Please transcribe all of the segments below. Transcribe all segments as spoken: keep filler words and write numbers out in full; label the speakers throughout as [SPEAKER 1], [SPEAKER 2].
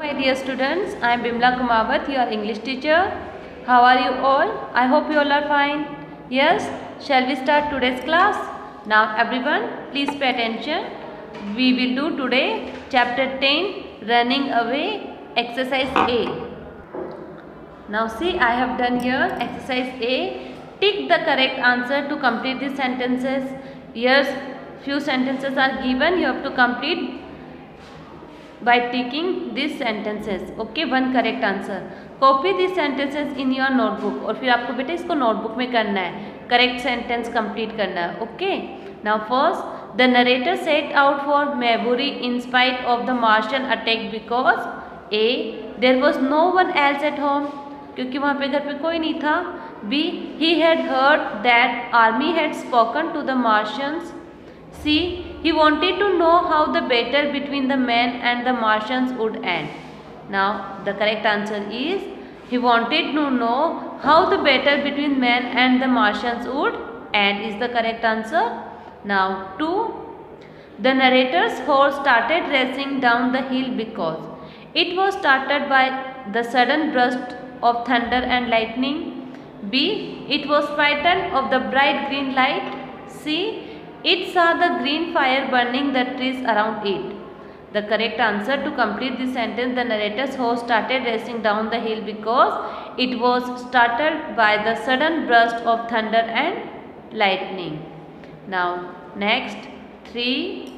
[SPEAKER 1] My dear students, I am Bimla Kumawat, your English teacher. How are you all? I hope you all are fine. Yes, shall we start today's class? Now everyone, please pay attention. We will do today chapter ten, Running Away, exercise A. Now see, I have done here exercise A. Tick the correct answer to complete the sentences. Here few sentences are given. You have to complete by ticking these sentences. Okay, one correct answer. Copy these sentences in your notebook. और फिर आपको बेटा इसको notebook में करना है, correct sentence complete करना है. Okay. Now first, the narrator set out for Maybury in spite of the Martian attack because A. there was no one else at home. क्योंकि वहाँ पे घर पे कोई नहीं था. B. he had heard that army had spoken to the Martians. C. he wanted to know how the battle between the men and the Martians would end. Now the correct answer is he wanted to know how the battle between men and the Martians would end is the correct answer. Now two. The narrator's horse started racing down the hill because it was started by the sudden burst of thunder and lightning. B. it was frightened of the bright green light. C. it saw the green fire burning the trees around it. The correct answer to complete this sentence, the narrator's horse started racing down the hill because it was startled by the sudden burst of thunder and lightning. Now next three.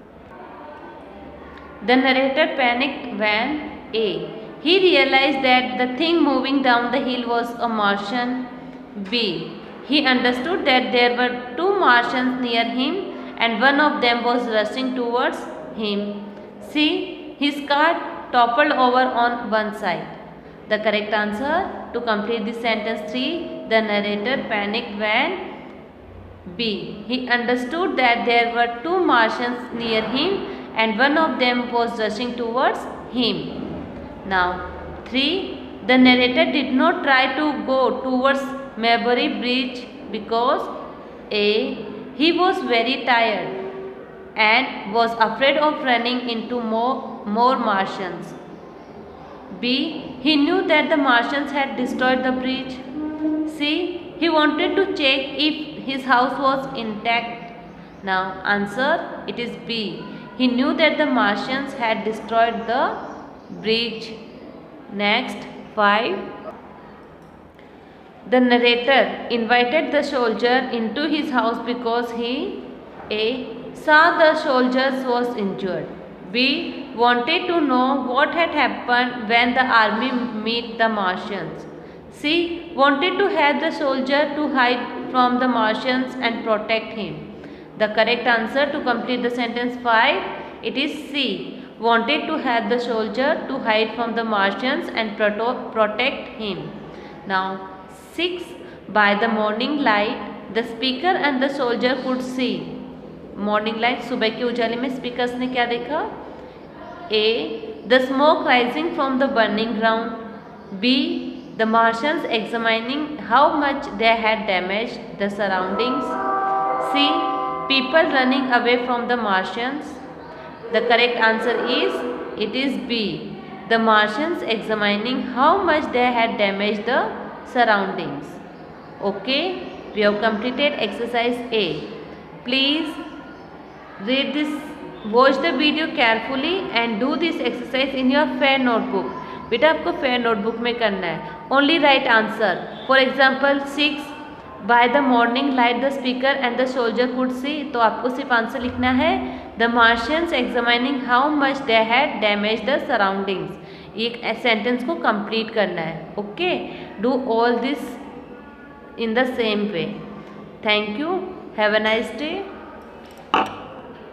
[SPEAKER 1] The narrator panicked when A. he realized that the thing moving down the hill was a Martian. B. he understood that there were two Martians near him and one of them was rushing towards him. C. his car toppled over on one side. The correct answer to complete this sentence three. The narrator panicked when B. he understood that there were two Martians near him and one of them was rushing towards him. Now three. The narrator did not try to go towards Maybury Bridge because A. he was very tired and was afraid of running into more, more Martians. B. he knew that the Martians had destroyed the bridge. C. he wanted to check if his house was intact. Now answer, it is B. he knew that the Martians had destroyed the bridge. Next five. The narrator invited the soldier into his house because he A. saw the soldiers was injured. B. wanted to know what had happened when the army met the Martians. C. wanted to have the soldier to hide from the Martians and protect him. The correct answer to complete the sentence five, it is C. wanted to have the soldier to hide from the Martians and protect him. Now six. By the morning light, the speaker and the soldier could see. Morning light, सुबह के उजाले में speakers ने क्या देखा? A. the smoke rising from the burning ground. B. the Martians examining how much they had damaged the surroundings. C. people running away from the Martians. The correct answer is, it is B. the Martians examining how much they had damaged the surroundings. Okay, we have completed exercise A. Please read this, watch the video carefully and do this exercise in your fair notebook. बेटा आपको fair notebook में करना है. Only right answer. For example six. By the morning light the speaker and the soldier could see. तो आपको सिर्फ answer लिखना है the Martians examining how much they had damaged the surroundings. एक सेंटेंस को कंप्लीट करना है. Okay, do all this in the same way. Thank you. Have a nice day.